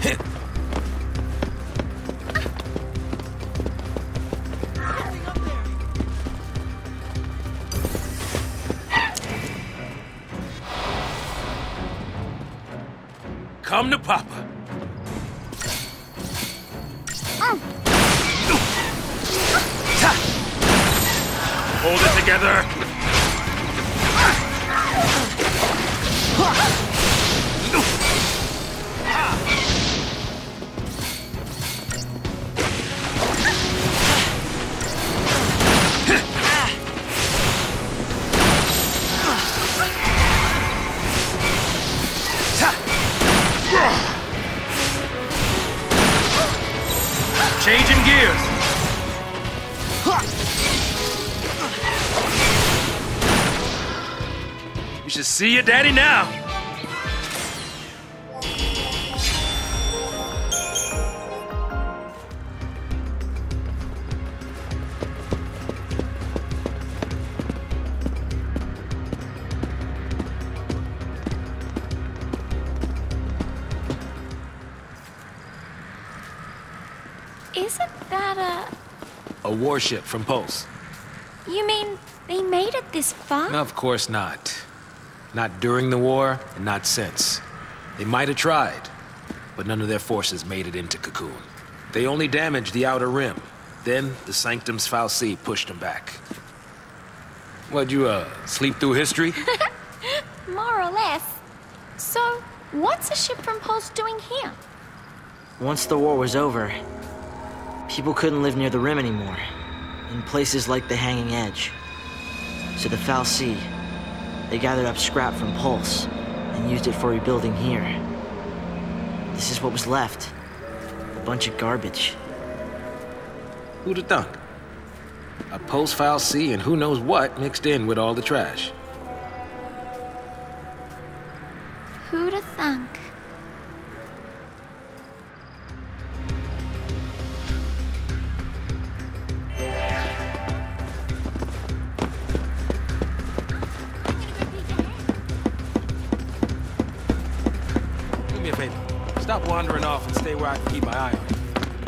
Come to Papa. Hold it together. Changing gears. You should see your daddy now. Isn't that A warship from Pulse. You mean they made it this far? Of course not. Not during the war, and not since. They might have tried, but none of their forces made it into Cocoon. They only damaged the outer rim. Then, the Sanctum's Fal'Cie pushed them back. What'd you, sleep through history? More or less. So, what's a ship from Pulse doing here? Once the war was over, people couldn't live near the rim anymore, in places like the Hanging Edge. So the Fal'Cie, they gathered up scrap from Pulse and used it for rebuilding here. This is what was left. A bunch of garbage. Who'd have thunk? A Pulse Fal'Cie and who knows what mixed in with all the trash. Who'd have thunk? Do me a favor. Stop wandering off and stay where I can keep my eye on you.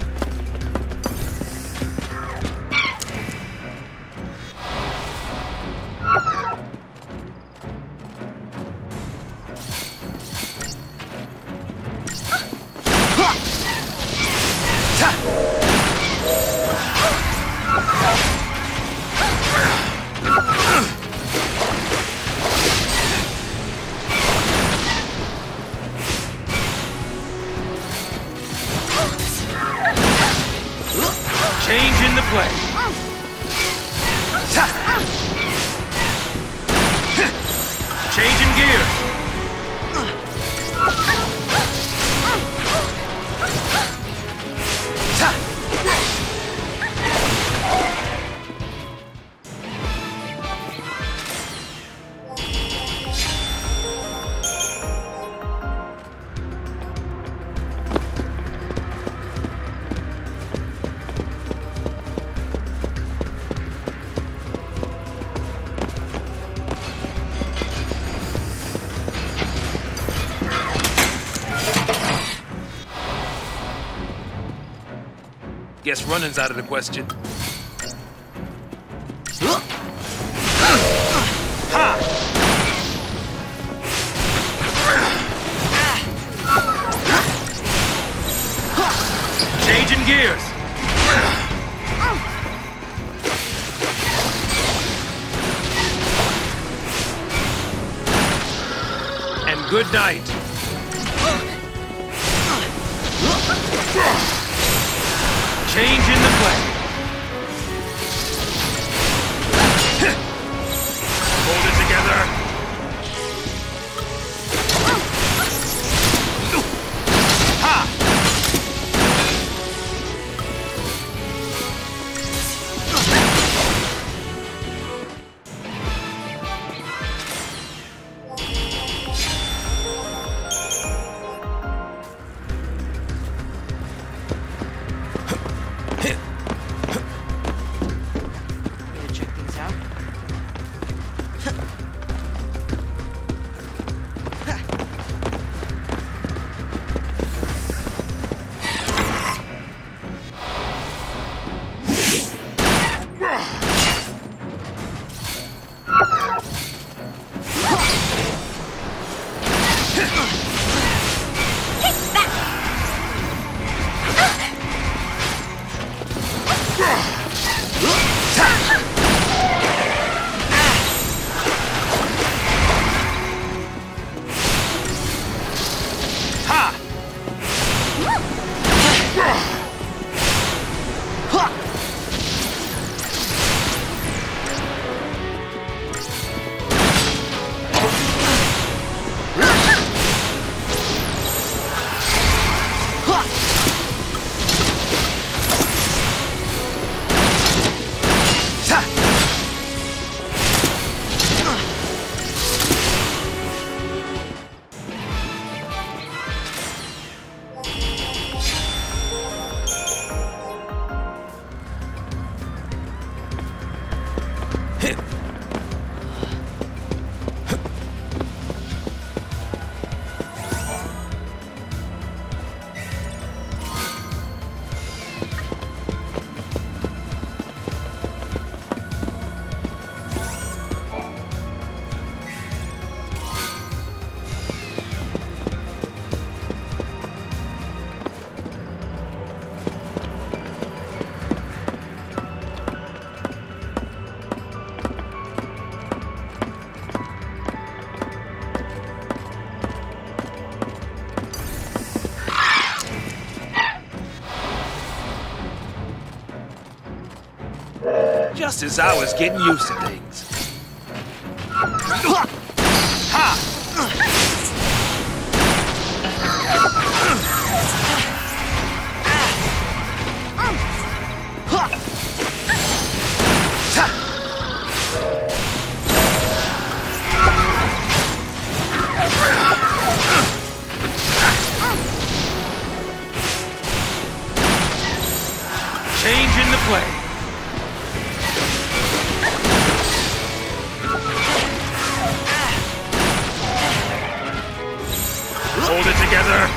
Changing the play. Changing gears. Guess running's out of the question. Ha! Changing gears. And good night. Change in the play. Hold it together. Ha! Just as I was getting used to things. Ha! Change in the play. Hold it together.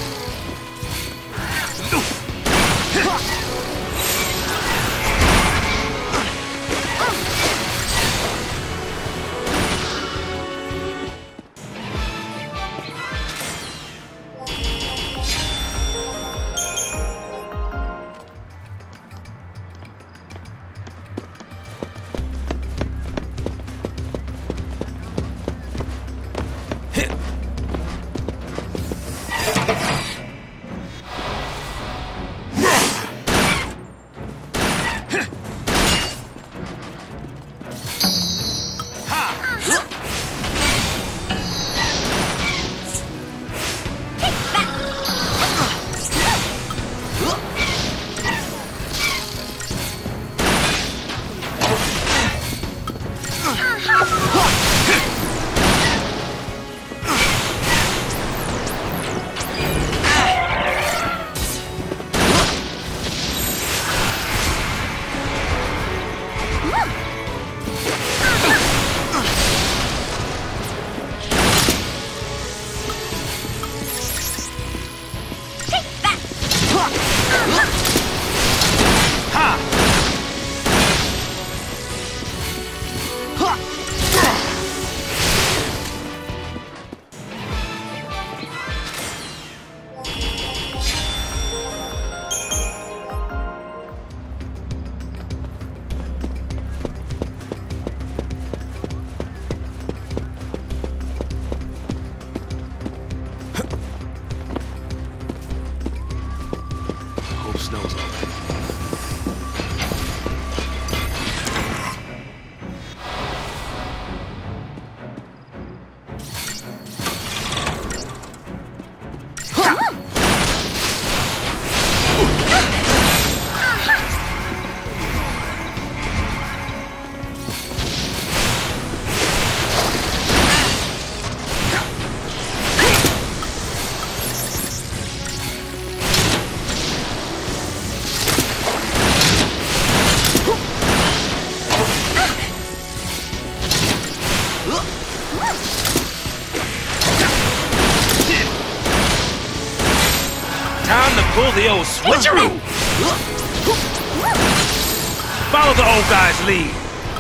Snow's already. Time to pull the old switcheroo! Follow the old guy's lead.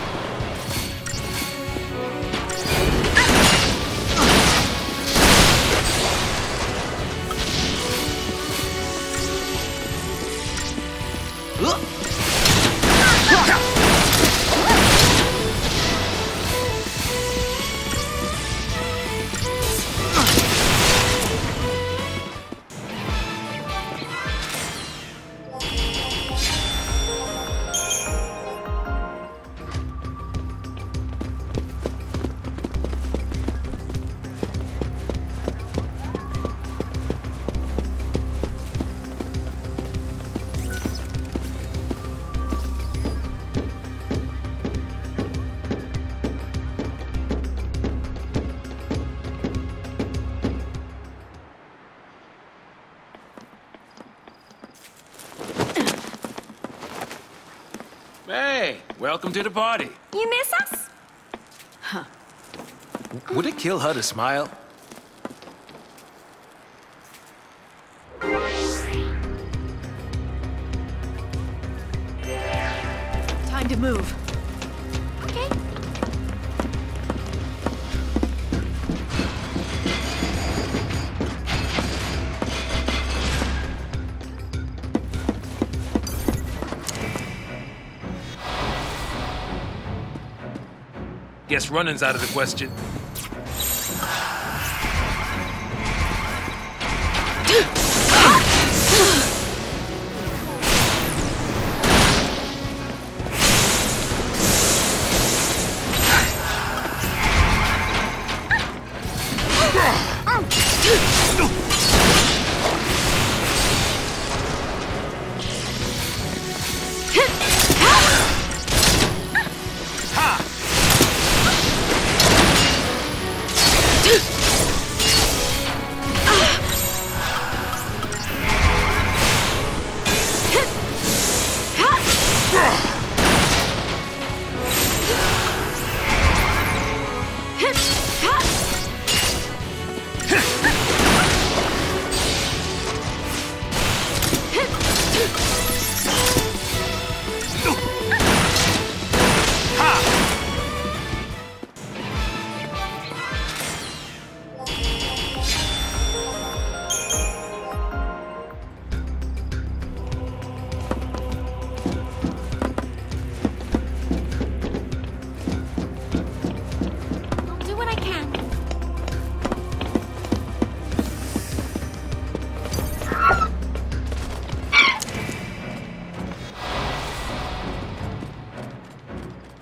Hey, welcome to the party. You miss us? Would it kill her to smile? Time to move. Okay. Guess running's out of the question.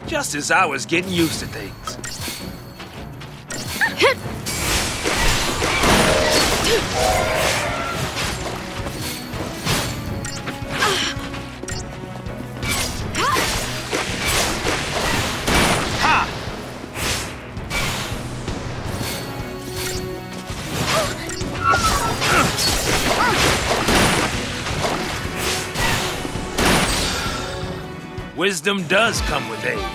Just as I was getting used to things. Wisdom does come with age.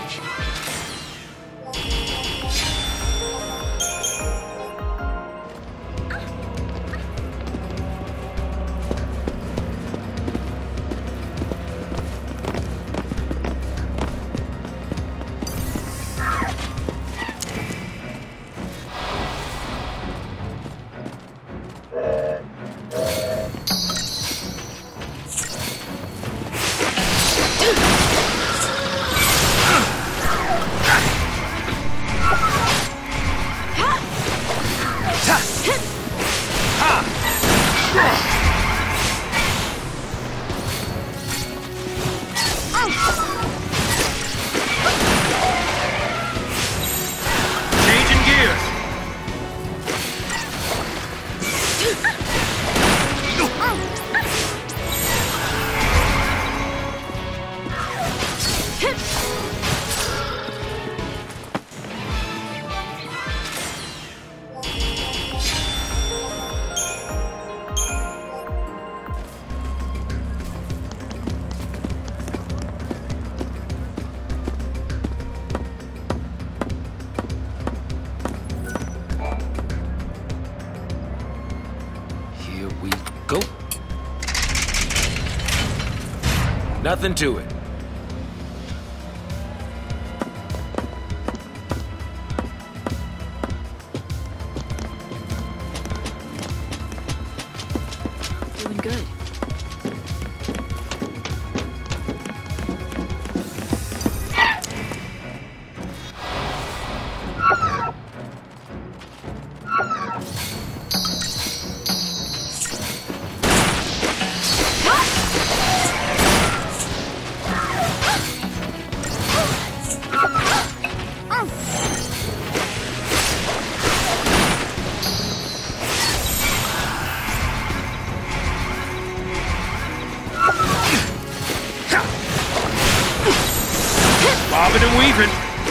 Go. Nothing to it. Doing good. Bobbing and weaving.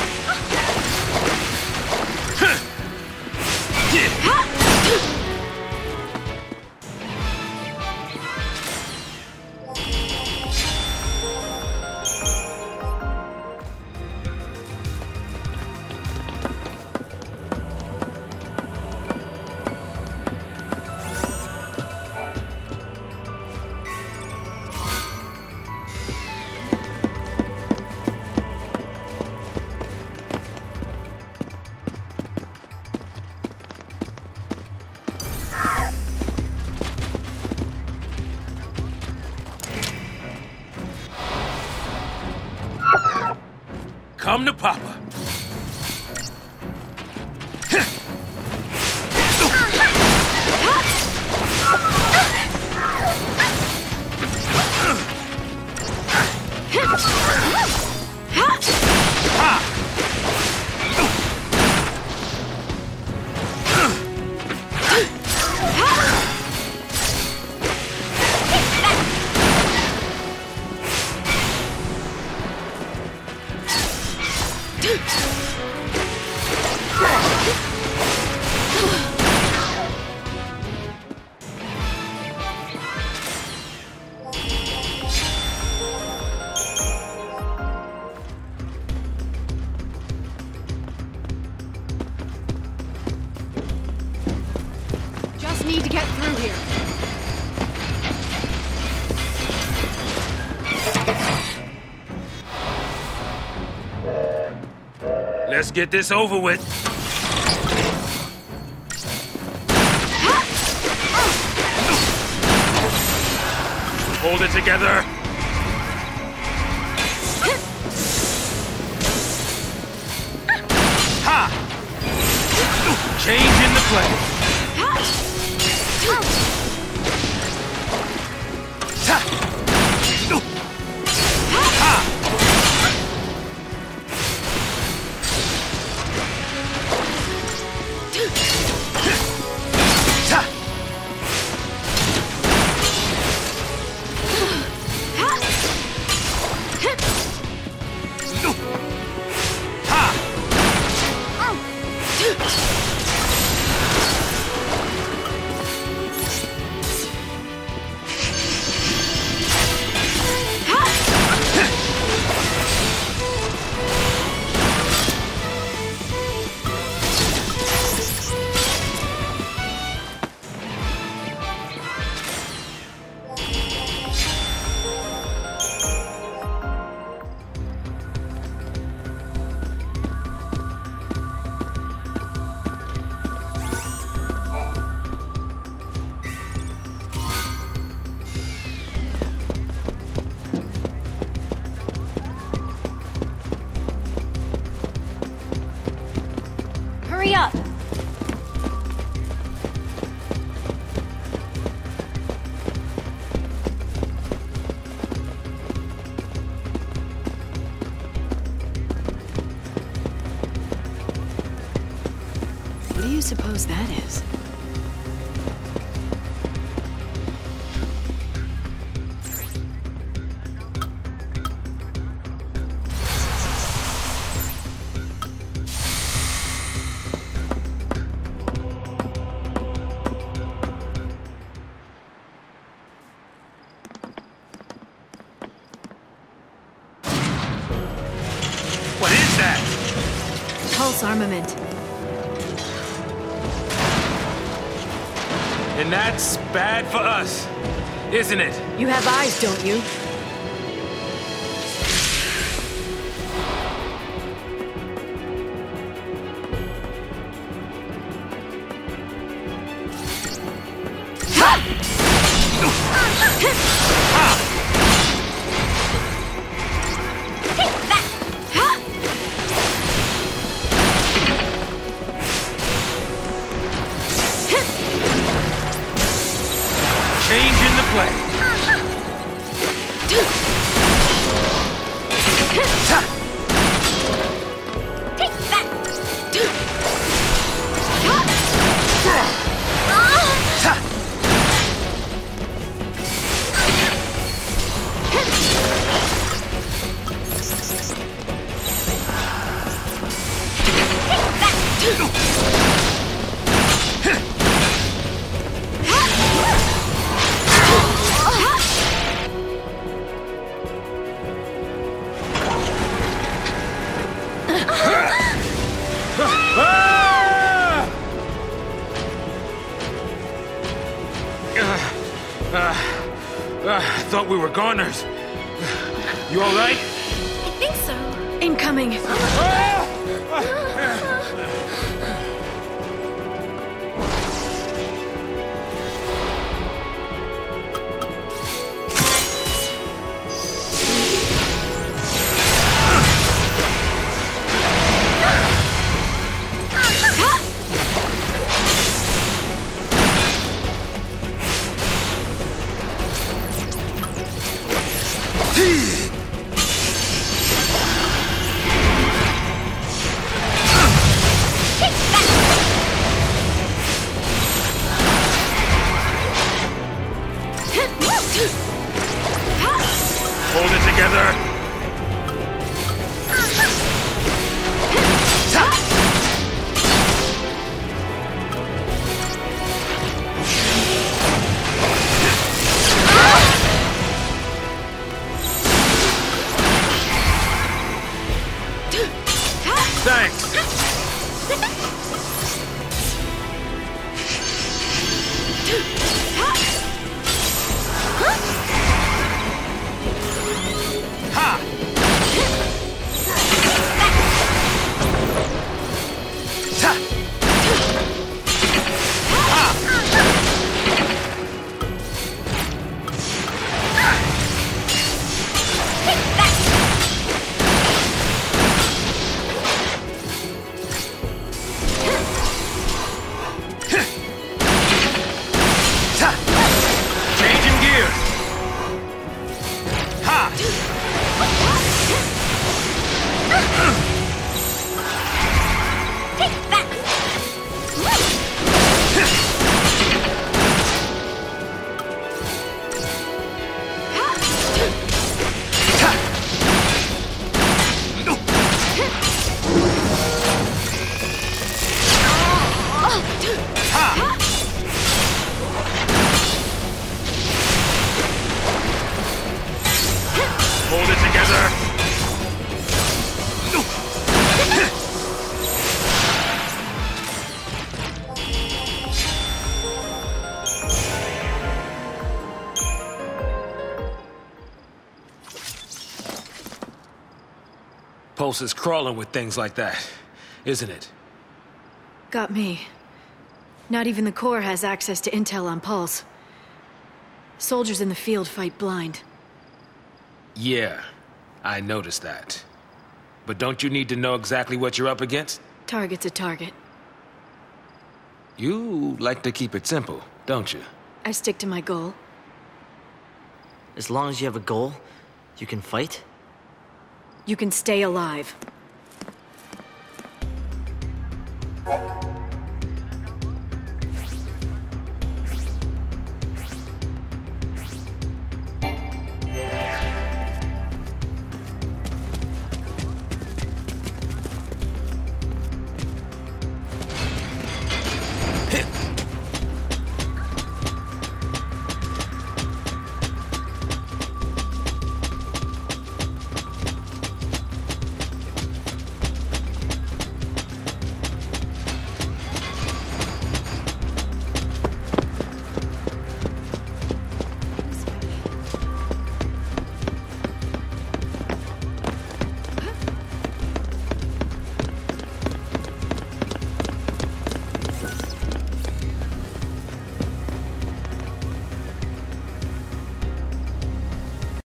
Come to Papa. Just need to get through here. Let's get this over with. Hold it together. Ha! Change in the play. you suppose that is? What is that? Pulse armament. And that's bad for us, isn't it? You have eyes, don't you? Changing the play. I thought we were goners. You all right? I think so. Incoming. Hold it together. Thanks. Ha! Ta! Changing gears. Ha! Hold it together. Pulse is crawling with things like that, isn't it? Got me. Not even the Corps has access to intel on Pulse. Soldiers in the field fight blind. Yeah, I noticed that. But don't you need to know exactly what you're up against? Target's a target. You like to keep it simple, don't you? I stick to my goal. As long as you have a goal, you can fight? You can stay alive.